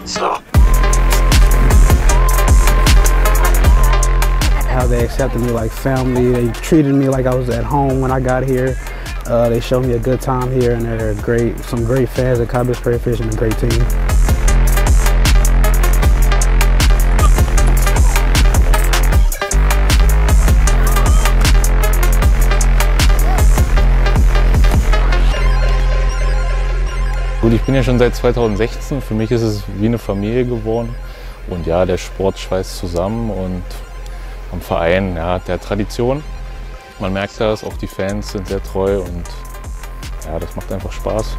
How they accepted me like family. They treated me like I was at home when I got here. They showed me a good time here, and they're great. Some great fans at Cobblers Prairie Fishing, a great team. Gut, ich bin ja schon seit 2016. Für mich ist es wie eine Familie geworden. Und ja, der Sport schweißt zusammen und am Verein, ja, der Tradition. Man merkt das, auch die Fans sind sehr treu und ja, das macht einfach Spaß.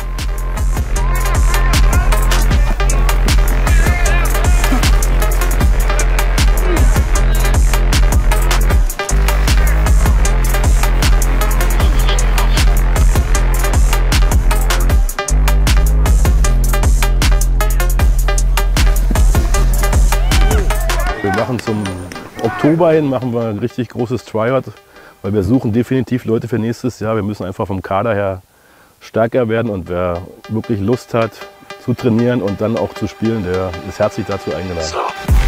Wir machen zum Oktober hin machen wir ein richtig großes Tryout, weil wir suchen definitiv Leute für nächstes Jahr. Wir müssen einfach vom Kader her stärker werden und wer wirklich Lust hat zu trainieren und dann auch zu spielen, der ist herzlich dazu eingeladen.